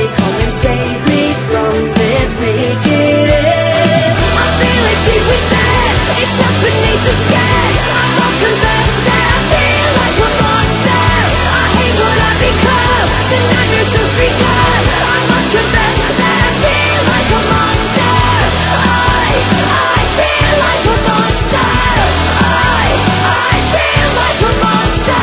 come and save me from this naked. I feel it deep within, it's just beneath the skin. I must confess that I feel like a monster. I hate what I've become, the nightmare's just begun. I must confess that I feel like a monster. I feel like a monster. I feel like a monster.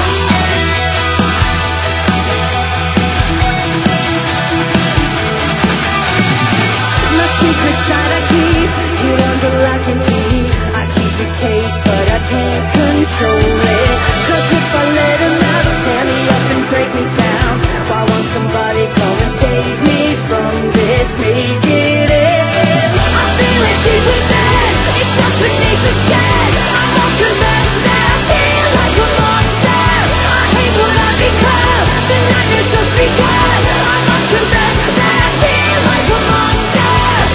My secret side I keep hid under lock and key. I keep it caged but I can't control it. 'Cause if I let him out, he'll tear me up and break me down. Why won't somebody come and save me from this naked end? I feel it deep within, it's just beneath the skin. I must confess that I feel like a monster. I hate what I've become, the nightmare's just begun. I must confess that I feel like a monster.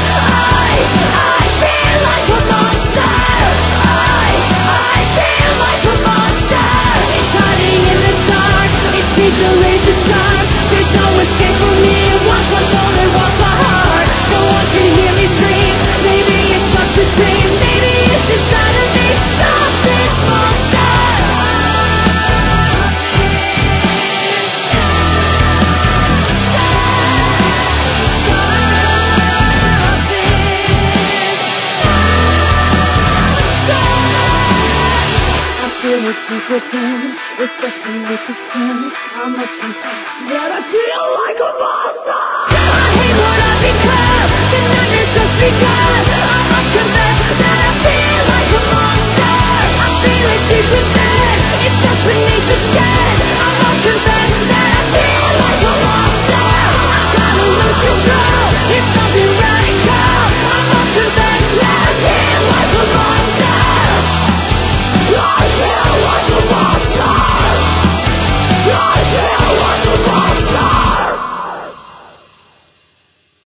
I feel like a monster. I feel like a monster. It's hiding in the dark, its teeth the razor sharp. There's no escape from me, it wants my soul, it wants my heart. No one can hear me scream, maybe it's just a dream. Maybe it's inside of me, stop this monster. I feel it deep within, it's just beneath the skin. I must confess that I feel like a monster. I hate what I've become, the nightmare's just begun. I must confess that I feel like a monster. I feel it deep within, it's just beneath the skin. I must confess that I feel